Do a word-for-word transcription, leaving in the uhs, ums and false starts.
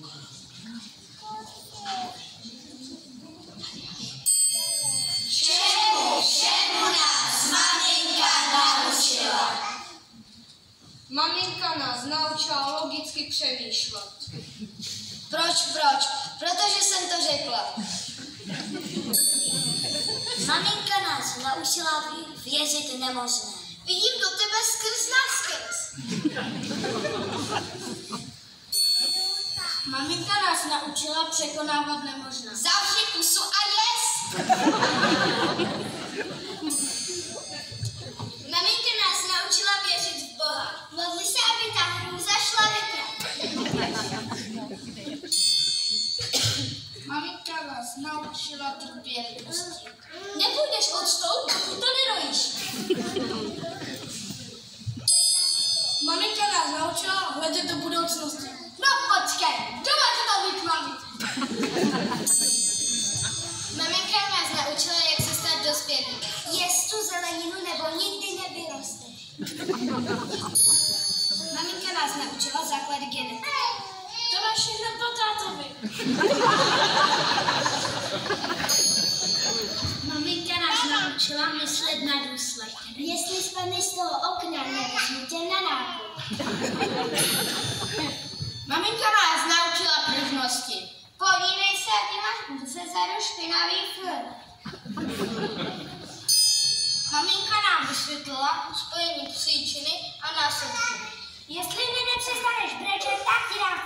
Čemu, čemu nás maminka naučila? Maminka nás naučila logicky přemýšlet. Proč, proč? Protože jsem to řekla. Maminka nás naučila věřit nemožné. Vidím do tebe skrz naskrz. Maminka nás naučila překonávat nemožné. Zavři pusu a jest! Maminka nás naučila věřit v Boha. Modli se, aby ta hrůza šla vyprat. Maminka nás naučila trpělivosti. Nepůjdeš odstoupit, pokud to nedojíš. Maminka nás naučila hledět do budoucnosti. No počkej, doma to tam vytmavit. Maminka nás naučila, jak se stát dospělým. Jest tu zeleninu nebo nikdy nevyrosteš. Maminka nás naučila základy genetiky. To máš všechno po tátovi. Maminka nás naučila myslet na důsledky. Jestli spadneš z toho okna, nevezmu tě na nákup. Maminka nás naučila pružnosti. Podívej se, jaký máš ze zadu špinavý furt. Maminka nám vysvětlila spojení příčiny a následky. Jestli mě nepřestaneš brečet, tak ti dám